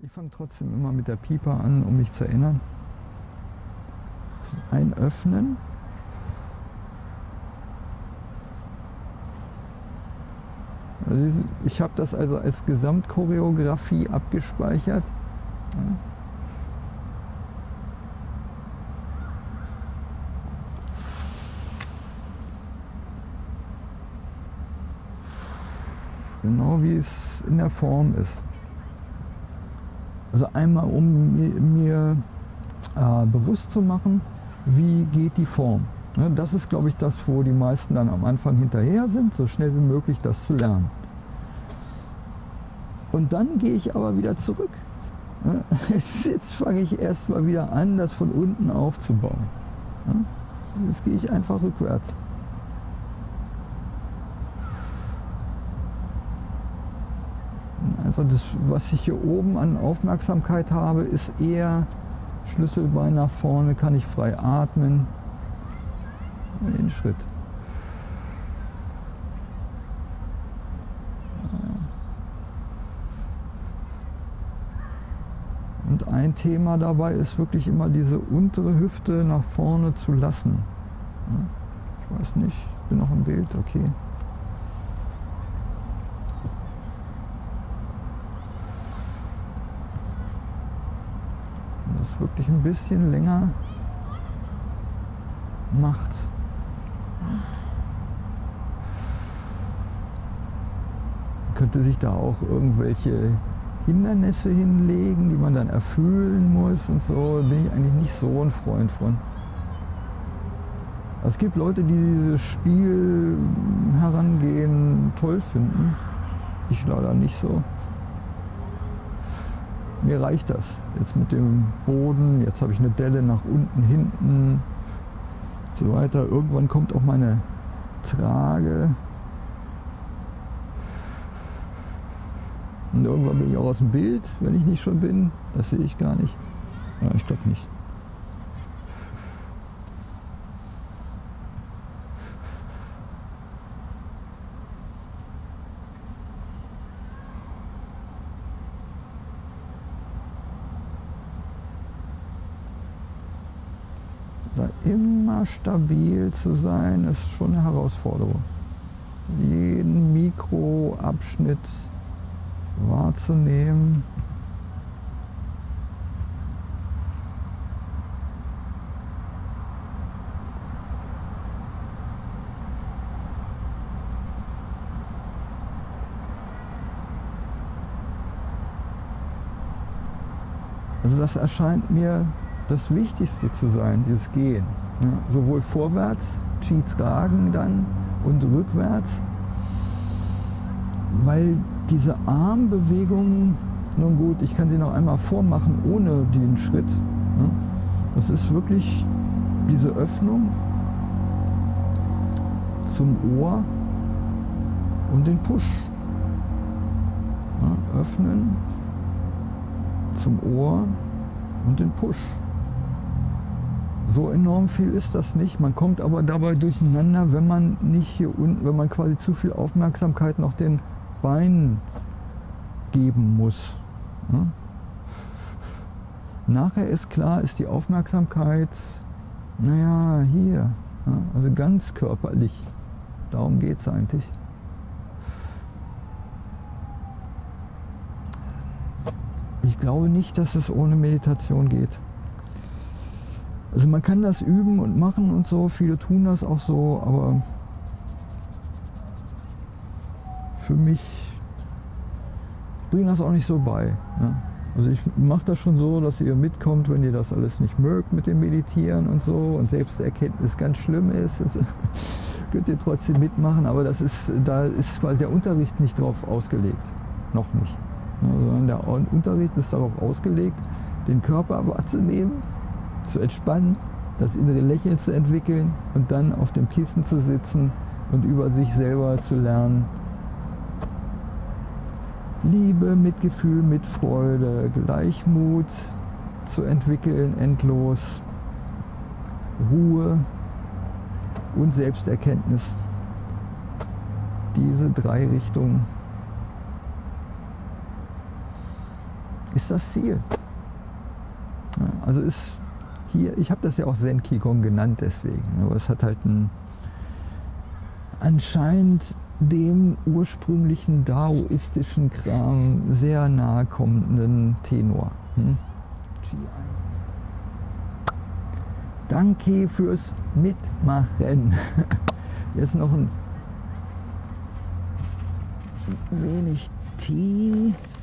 Ich fange trotzdem immer mit der Pieper an, um mich zu erinnern. Einöffnen. Also ich habe das also als Gesamtchoreografie abgespeichert. Ja. Genau wie es in der Form ist. Also einmal, um mir bewusst zu machen, wie geht die Form. Ne, das ist, glaube ich, das, wo die meisten dann am Anfang hinterher sind, so schnell wie möglich das zu lernen. Und dann gehe ich aber wieder zurück. Ne, jetzt fange ich erstmal wieder an, das von unten aufzubauen. Ne, jetzt gehe ich einfach rückwärts. Einfach das, was ich hier oben an Aufmerksamkeit habe, ist eher Schlüsselbein nach vorne, kann ich frei atmen. Den Schritt. Und ein Thema dabei ist wirklich immer diese untere Hüfte nach vorne zu lassen. Ich weiß nicht, ich bin noch im Bild, okay. Das wirklich ein bisschen länger macht. Man könnte sich da auch irgendwelche Hindernisse hinlegen, die man dann erfüllen muss und so. Da bin ich eigentlich nicht so ein Freund von. Es gibt Leute, die dieses Spiel herangehen toll finden. Ich leider nicht so. Mir reicht das. Jetzt mit dem Boden, jetzt habe ich eine Delle nach unten, hinten, so weiter. Irgendwann kommt auch meine Trage. Und irgendwann bin ich auch aus dem Bild, wenn ich nicht schon bin. Das sehe ich gar nicht. Ja, ich glaube nicht. Da immer stabil zu sein, ist schon eine Herausforderung. Jeden Mikroabschnitt wahrzunehmen. Also das erscheint mir das Wichtigste zu sein, dieses Gehen. Ja, sowohl vorwärts, Qi tragen dann und rückwärts, weil diese Armbewegungen, nun gut, ich kann sie noch einmal vormachen ohne den Schritt. Ja, das ist wirklich diese Öffnung zum Ohr und den Push. Ja, öffnen zum Ohr und den Push. So enorm viel ist das nicht. Man kommt aber dabei durcheinander, wenn man nicht hier unten, wenn man quasi zu viel Aufmerksamkeit noch den Beinen geben muss. Ja? Nachher ist klar, ist die Aufmerksamkeit, naja, hier, ja, also ganz körperlich. Darum geht es eigentlich. Ich glaube nicht, dass es ohne Meditation geht. Also man kann das üben und machen und so, viele tun das auch so, aber für mich bringt das auch nicht so bei. Ja. Also ich mache das schon so, dass ihr mitkommt, wenn ihr das alles nicht mögt mit dem Meditieren und so und Selbsterkenntnis ganz schlimm ist. Also könnt ihr trotzdem mitmachen, aber das ist, da ist quasi der Unterricht nicht drauf ausgelegt. Noch nicht. Ja, sondern der Unterricht ist darauf ausgelegt, den Körper wahrzunehmen, zu entspannen, das innere Lächeln zu entwickeln und dann auf dem Kissen zu sitzen und über sich selber zu lernen. Liebe, Mitgefühl, Mitfreude, Gleichmut zu entwickeln, endlos, Ruhe und Selbsterkenntnis. Diese drei Richtungen. ist das Ziel. Ja, also ist hier, ich habe das ja auch Zen Qigong genannt deswegen, aber es hat halt einen anscheinend dem ursprünglichen daoistischen Kram sehr nahe kommenden Tenor. Danke fürs Mitmachen. Jetzt noch ein wenig Tee.